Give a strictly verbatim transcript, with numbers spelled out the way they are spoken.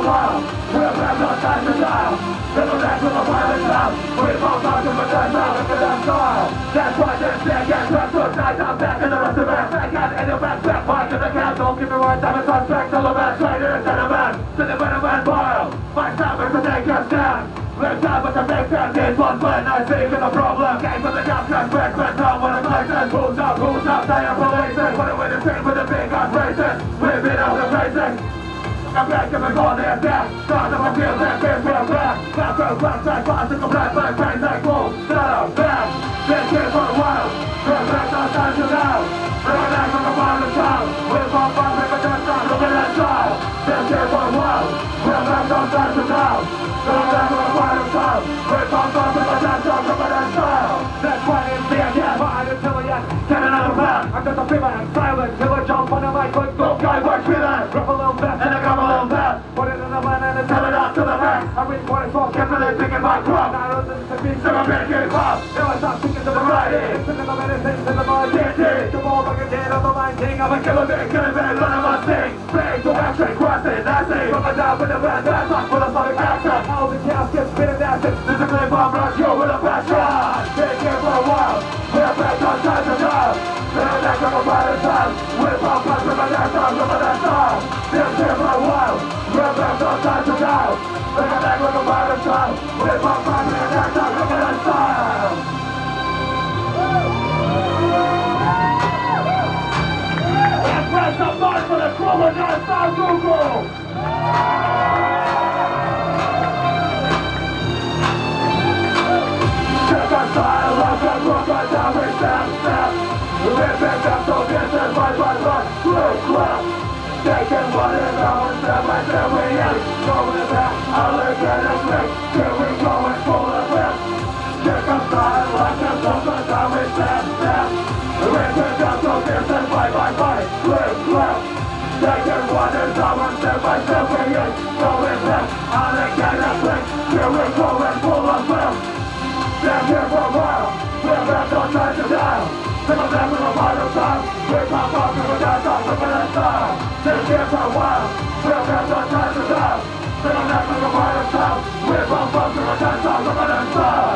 while. We're back on time to die. Little neck with a violent sound. We fall down to the death now, look at that style. That's why this thing gets trapped to night. I'm back in the rest of it. Back out in your back, back, back in the cab. Don't give me one time, it's on track. Till the man, straight in the man. To the venom boil. My time is to take a stand. Let's have with the big fan, this one's when I see in the problem. Game for the jump, just back, back down when the places. Who's up, who's up, they are policing. What a way to sing with the big guns racing. We've been out of racing. I'm back to the corner and back. Start of a field and fish real back. Back to the black side, plastic, a black side, pain like bull. Shut up, back. Been here for a while. We're back on time to now. We're back on the bottom of town. We're from Boston, but that's not look at that style. Been here for a while. We're back on time to now. We're back on the bottom of town. We're from Boston, but that's not look at that style. That's why it's the again. Behind the Tillian. Get another round. I'm just a feeling and silent. Till I jump on the mic like go guy, watch me then. Rip a little bit and I come a little bit. Put it in the line and tell it out to the back. I read what it's for, get for the thinking my crop. Now I don't listen to me, so I'm gonna get it pop. Now I stop thinking to variety. Listen to the medicine, to the mind, D T. Come on, like a kid of the mind king. I'm a killer big, killer big, none of us sing. Bang, to action, crossing, that's it. From a down with the bad, that's not for the sonic action. All the caskets, spin and acid. There's a claim bomb, rush you with a passion. Been here for a while. We're back on time to now. We're back on the bottom time. We're from Boston, but that's not look at that style. Been here for a while. We're back on time to now. We're back with a bottom time. We're from Boston, but that's not look at that style. Let's raise some noise for the Crocodile style Turku. Check our style, rock and Crocodile, we step, step. We're back up, so this is my, my, my, slip, slip. Taking what is ours, step by step we ain't going back. I'll look at it quick, here we go and pull the whip. Check our style, rock and Crocodile, we step, step. We're back up, so this is my, my, my, slip, slip. Taking what is ours, step by step we ain't going back. I'll look at it quick, here we go and pull the whip. Step here for a while, we're back on time to die. Take a back with a bottom time. We're from Boston, but that's not look at that style. Stay here for a while. We're back on time to die. Take a back with a bottom time. We're from Boston, but that's not look at that style.